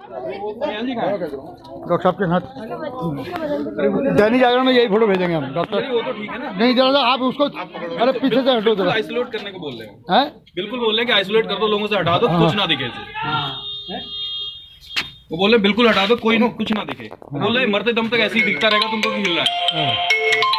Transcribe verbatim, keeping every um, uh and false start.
Doctor साहब के साथ दैनिक जागरण में यही फोटो भेजेंगे हम डॉक्टर। वो तो ठीक है ना, नहीं जरा आप उसको अरे पीछे से हटो जरा। आइसोलेट करने को बोल रहे हैं, बिल्कुल बोल रहे हैं कि आइसोलेट कर दो, लोगों से हटा दो, कुछ ना दिखे। वो बोले बिल्कुल हटा दो, कोई कुछ ना दिखे। बोल रहे मरते दम तक ऐसे ही दिखता रहेगा तुमको कि हिल रहा है।